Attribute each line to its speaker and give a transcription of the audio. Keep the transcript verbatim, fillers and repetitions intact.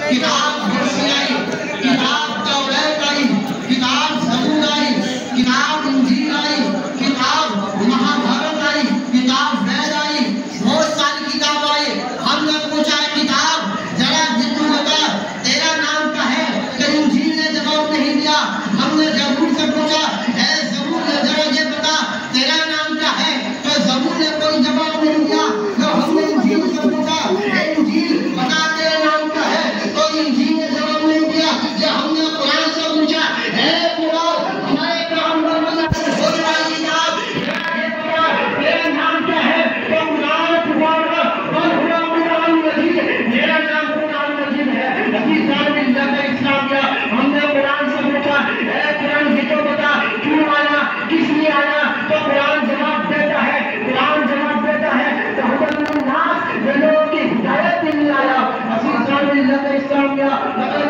Speaker 1: किताब होशी आई, किताब तौरात आई, किताब ज़बूर आई, किताब इंजील आई, किताब महाभारत आई, किताब वेद आई, बहुत सारी किताब आई। हमने पूछा किताब जरा जितू बता तेरा नाम क्या है, तो इंजील ने जवाब नहीं दिया। हमने ज़बूर से पूछा है ज़बूर जरा ये बता तेरा नाम क्या है, तो ज़बूर ने कोई जवाब नहीं दिया। तो हमने इंजील से पूछा है इंजील बता तेरा नाम क्या है, तो इंजील ने जवाब नहीं दिया। जब हमने कुरान से पूछा है कुरान हमारे पैगंबर मोहम्मद बोलने वाली किताब तेरा नाम क्या है, तो कुरान कुरान कुरान मजीद मेरा नाम कुरान मजीद है। हदीस मिल्लत इस्लामिया हमने कुरान से पूछा है कुरान ये तो बता क्यों आया, किस लिए आया, तो कुरान जवाब देता है कुरान जवाब देता है तो हुदन लिन्नास लोगों की हिदायत के लिए आया। हदीस मिल्लत इस्लामिया